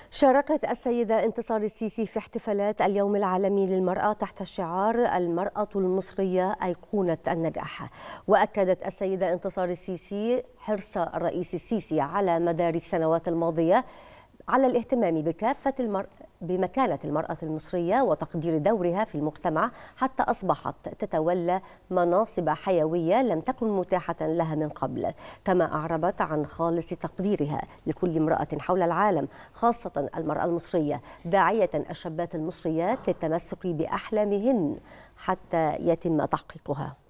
شاركت السيدة انتصار السيسي في احتفالات اليوم العالمي للمرأة تحت شعار المرأة المصرية أيقونة النجاح. وأكدت السيدة انتصار السيسي حرص الرئيس السيسي على مدار السنوات الماضية على الاهتمام بمكانة المرأة المصرية وتقدير دورها في المجتمع، حتى أصبحت تتولى مناصب حيوية لم تكن متاحة لها من قبل. كما أعربت عن خالص تقديرها لكل امرأة حول العالم، خاصة المرأة المصرية، داعية الشابات المصريات للتمسك بأحلامهن حتى يتم تحقيقها.